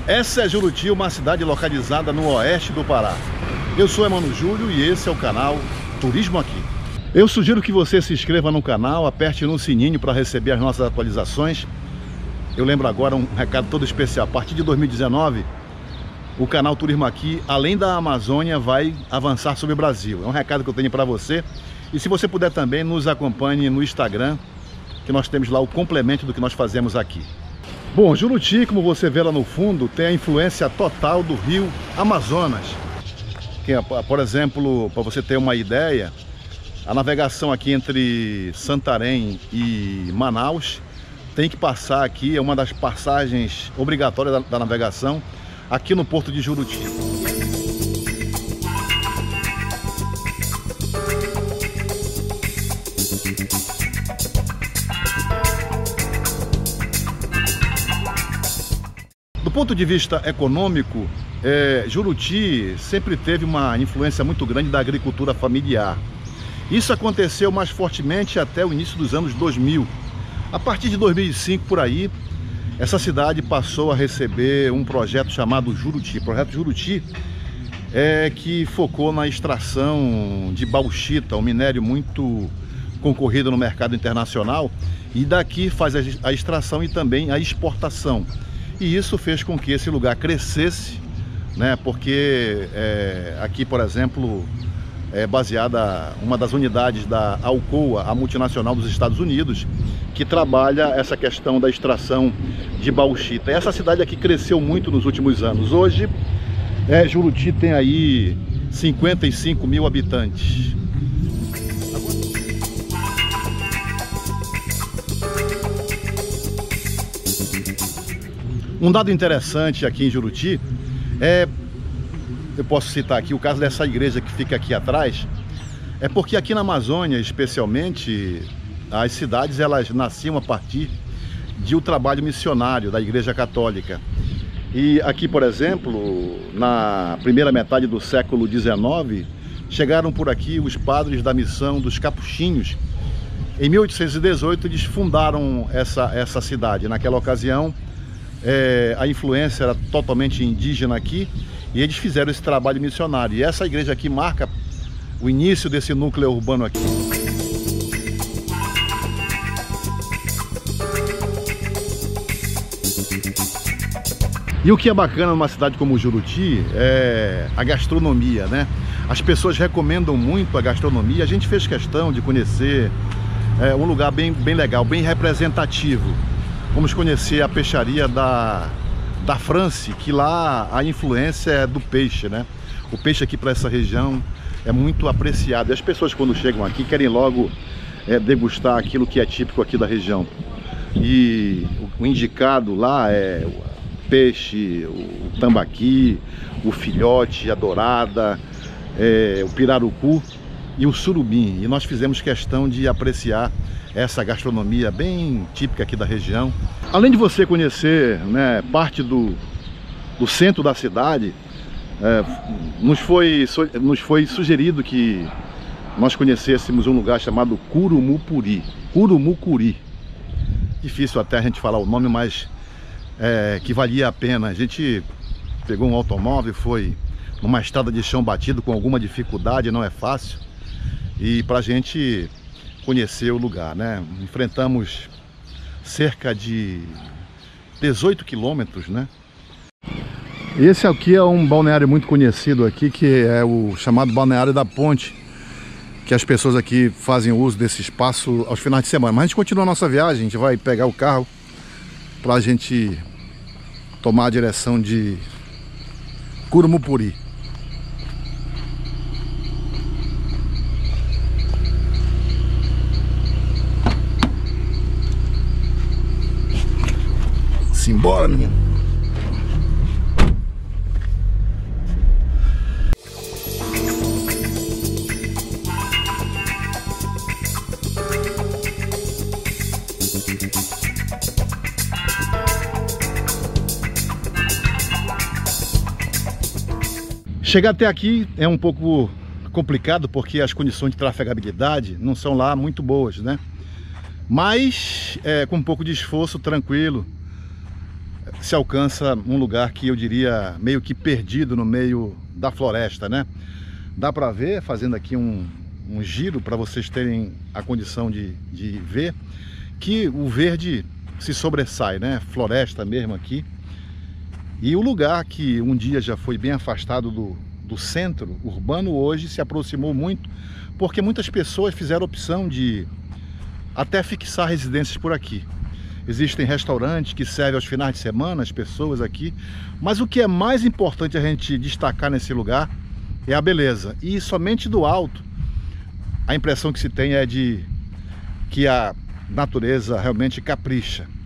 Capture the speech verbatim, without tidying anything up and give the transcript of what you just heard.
Essa é Juruti, uma cidade localizada no oeste do Pará. Eu sou Emmanuel Júlio e esse é o canal Turismo Aqui. Eu sugiro que você se inscreva no canal, aperte no sininho para receber as nossas atualizações. Eu lembro agora um recado todo especial. A partir de dois mil e dezenove, o canal Turismo Aqui, além da Amazônia, vai avançar sobre o Brasil. É um recado que eu tenho para você. E se você puder também, nos acompanhe no Instagram, que nós temos lá o complemento do que nós fazemos aqui. Bom, Juruti, como você vê lá no fundo, tem a influência total do rio Amazonas. Que, por exemplo, para você ter uma ideia, a navegação aqui entre Santarém e Manaus tem que passar aqui, é uma das passagens obrigatórias da, da navegação, aqui no porto de Juruti. Do ponto de vista econômico, é, Juruti sempre teve uma influência muito grande da agricultura familiar. Isso aconteceu mais fortemente até o início dos anos dois mil. A partir de dois mil e cinco, por aí, essa cidade passou a receber um projeto chamado Juruti. O projeto Juruti é que focou na extração de bauxita, um minério muito concorrido no mercado internacional, e daqui faz a extração e também a exportação. E isso fez com que esse lugar crescesse, né? Porque é, aqui, por exemplo, é baseada uma das unidades da Alcoa, a multinacional dos Estados Unidos, que trabalha essa questão da extração de bauxita. Essa cidade aqui cresceu muito nos últimos anos. Hoje, é, Juruti tem aí cinquenta e cinco mil habitantes. Um dado interessante aqui em Juruti é, eu posso citar aqui o caso dessa igreja que fica aqui atrás, é porque aqui na Amazônia, especialmente, as cidades elas nasciam a partir de um trabalho missionário da Igreja Católica. E aqui, por exemplo, na primeira metade do século dezenove, chegaram por aqui os padres da missão dos Capuchinhos. Em mil oitocentos e dezoito, eles fundaram essa, essa cidade. Naquela ocasião, É, a influência era totalmente indígena aqui e eles fizeram esse trabalho missionário. E essa igreja aqui marca o início desse núcleo urbano aqui. E o que é bacana numa cidade como Juruti é a gastronomia, né? As pessoas recomendam muito a gastronomia. A gente fez questão de conhecer é, um lugar bem, bem legal, bem representativo. Vamos conhecer a peixaria da, da France, que lá a influência é do peixe, né? O peixe aqui para essa região é muito apreciado. E as pessoas quando chegam aqui querem logo é, degustar aquilo que é típico aqui da região. E o indicado lá é o peixe, o tambaqui, o filhote, a dourada, é, o pirarucu e o surubim. E nós fizemos questão de apreciar essa gastronomia bem típica aqui da região. Além de você conhecer, né, parte do, do centro da cidade, é, nos, foi, nos foi sugerido que nós conhecêssemos um lugar chamado Curumupuri. Curumucuri. Difícil até a gente falar o nome, mas é, que valia a pena. A gente pegou um automóvel, foi numa estrada de chão batido com alguma dificuldade, não é fácil. E pra gente conhecer o lugar, né? Enfrentamos cerca de dezoito quilômetros, né? Esse aqui é um balneário muito conhecido aqui, que é o chamado Balneário da Ponte, que as pessoas aqui fazem uso desse espaço aos finais de semana. Mas a gente continua a nossa viagem, a gente vai pegar o carro pra gente tomar a direção de Curumupuri. Simbora, menino. Chegar até aqui é um pouco complicado porque as condições de trafegabilidade não são lá muito boas, né? Mas é, com um pouco de esforço, tranquilo, se alcança um lugar que eu diria meio que perdido no meio da floresta, né? Dá para ver, fazendo aqui um, um giro para vocês terem a condição de, de ver, que o verde se sobressai, né? Floresta mesmo aqui. E o lugar que um dia já foi bem afastado do, do centro urbano, hoje se aproximou muito, porque muitas pessoas fizeram a opção de até fixar residências por aqui. Existem restaurantes que servem aos finais de semana as pessoas aqui, mas o que é mais importante a gente destacar nesse lugar é a beleza. E somente do alto, a impressão que se tem é de que a natureza realmente capricha.